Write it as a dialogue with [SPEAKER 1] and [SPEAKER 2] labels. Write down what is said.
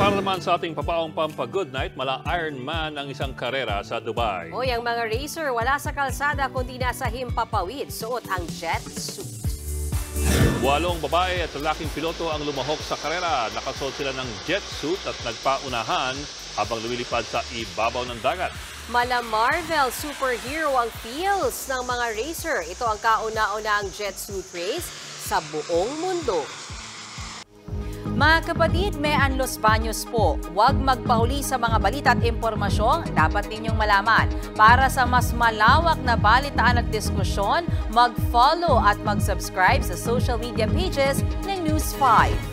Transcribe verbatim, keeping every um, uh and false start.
[SPEAKER 1] Para naman sa ating papaong pampa-good night, mala Ironman ang isang karera sa Dubai.
[SPEAKER 2] O, yung mga racer wala sa kalsada kundi nasa himpapawid, suot ang jet suit.
[SPEAKER 1] Walong babae at lalaking piloto ang lumahok sa karera. Nakasuot sila ng jet suit at nagpaunahan habang lumilipad sa ibabaw ng dagat.
[SPEAKER 2] Mala Marvel superhero ang feels ng mga racer. Ito ang kauna-unahang jet suit race sa buong mundo.
[SPEAKER 3] Mga kapatid, may Los Baños po. Huwag magpahuli sa mga balita at impormasyong dapat ninyong malaman. Para sa mas malawak na balitaan at diskusyon, mag-follow at mag-subscribe sa social media pages ng News five.